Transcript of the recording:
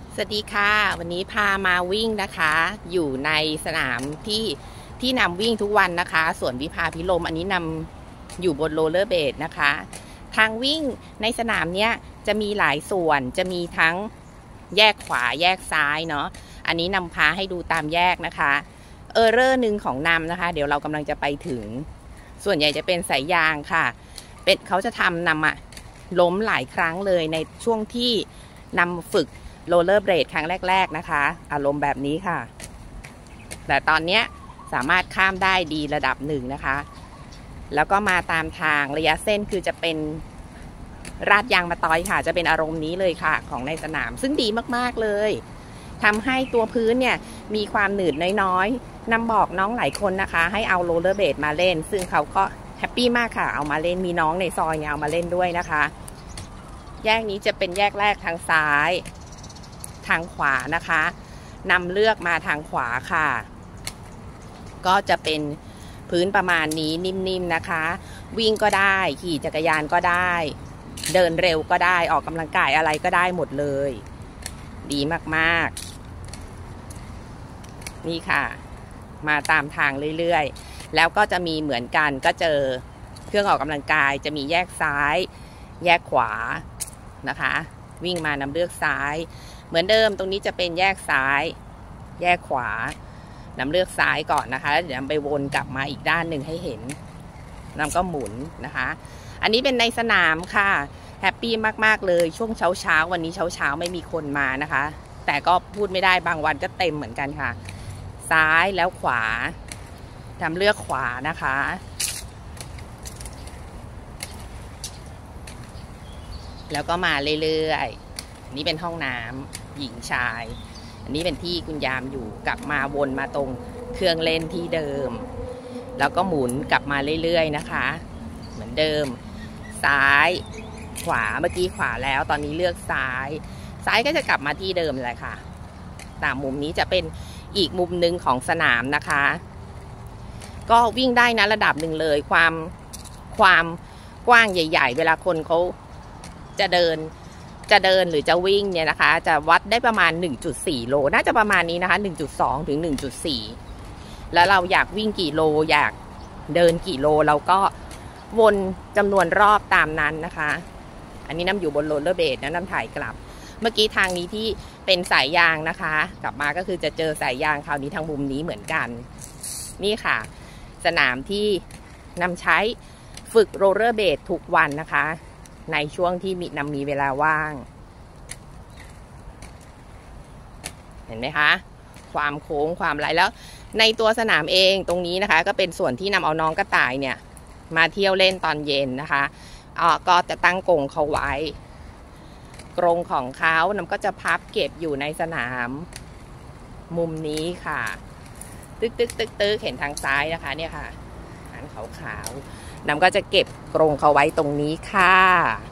สวัสดีค่ะวันนี้พามาวิ่งนะคะอยู่ในสนามที่นำวิ่งทุกวันนะคะสวนวิภาพิรมย์อันนี้นำอยู่บนโรลเลอร์เบดนะคะทางวิ่งในสนามเนี้ยจะมีหลายส่วนจะมีทั้งแยกขวาแยกซ้ายเนาะอันนี้นำพาให้ดูตามแยกนะคะเรอร์หนึ่งของนำนะคะเดี๋ยวเรากำลังจะไปถึงส่วนใหญ่จะเป็นสายยางค่ะเป็นเขาจะทำนำล้มหลายครั้งเลยในช่วงที่นำฝึกโรลเลอร์เบลดครั้งแรกๆนะคะอารมณ์แบบนี้ค่ะแต่ตอนนี้สามารถข้ามได้ดีระดับหนึ่งนะคะแล้วก็มาตามทางระยะเส้นคือจะเป็นราดยางมะตอยค่ะจะเป็นอารมณ์นี้เลยค่ะของในสนามซึ่งดีมากๆเลยทำให้ตัวพื้นเนี่ยมีความหนืดน้อยๆนำบอกน้องหลายคนนะคะให้เอาโรลเลอร์เบลดมาเล่นซึ่งเขาก็แฮปปี้มากค่ะเอามาเล่นมีน้องในซอยเนี่ยเอามาเล่นด้วยนะคะแยกนี้จะเป็นแยกแรกทางซ้ายทางขวานะคะนำเลือกมาทางขวาค่ะก็จะเป็นพื้นประมาณนี้นิ่มๆนะคะวิ่งก็ได้ขี่จักรยานก็ได้เดินเร็วก็ได้ออกกำลังกายอะไรก็ได้หมดเลยดีมากๆนี่ค่ะมาตามทางเรื่อยๆแล้วก็จะมีเหมือนกันก็เจอเครื่องออกกำลังกายจะมีแยกซ้ายแยกขวานะคะวิ่งมานำเลือกซ้ายเหมือนเดิมตรงนี้จะเป็นแยกซ้ายแยกขวานำเลือกซ้ายก่อนนะคะเดี๋ยวนำไปวนกลับมาอีกด้านหนึ่งให้เห็นนำก็หมุนนะคะอันนี้เป็นในสนามค่ะแฮปปี้มากๆเลยช่วงเช้าวันนี้เช้าไม่มีคนมานะคะแต่ก็พูดไม่ได้บางวันก็เต็มเหมือนกันค่ะซ้ายแล้วขวานำเลือกขวานะคะแล้วก็มาเรื่อยๆนี่เป็นห้องน้ำหญิงชายอันนี้เป็นที่คุณยามอยู่กลับมาวนมาตรงเครื่องเล่นที่เดิมแล้วก็หมุนกลับมาเรื่อยๆนะคะเหมือนเดิมซ้ายขวาเมื่อกี้ขวาแล้วตอนนี้เลือกซ้ายก็จะกลับมาที่เดิมเลยค่ะตามมุมนี้จะเป็นอีกมุมหนึ่งของสนามนะคะก็วิ่งได้นะระดับหนึ่งเลยความกว้างใหญ่ๆเวลาคนเขาจะเดินหรือจะวิ่งเนี่ยนะคะจะวัดได้ประมาณ 1.4 โลน่าจะประมาณนี้นะคะ 1.2 ถึง 1.4 แล้วเราอยากวิ่งกี่โลอยากเดินกี่โลเราก็วนจำนวนรอบตามนั้นนะคะอันนี้น้ำอยู่บนโรลเลอร์เบลดนะน้ำถ่ายกลับเมื่อกี้ทางนี้ที่เป็นสายยางนะคะกลับมาก็คือจะเจอสายยางคราวนี้ทางมุมนี้เหมือนกันนี่ค่ะสนามที่นำใช้ฝึกโรลเลอร์เบลดทุกวันนะคะในช่วงที่มีเวลาว่างเห็นไหมคะความโค้งความไหลแล้วในตัวสนามเองตรงนี้นะคะก็เป็นส่วนที่นำเอาน้องกระต่ายเนี่ยมาเที่ยวเล่นตอนเย็นนะคะก็จะตั้งกรงเขาไว้กรงของเขานำก็จะพับเก็บอยู่ในสนามมุมนี้ค่ะตึกเห็นทางซ้ายนะคะเนี่ยค่ะอันขาวๆนำก็จะเก็บกรงเขาไว้ตรงนี้ค่ะ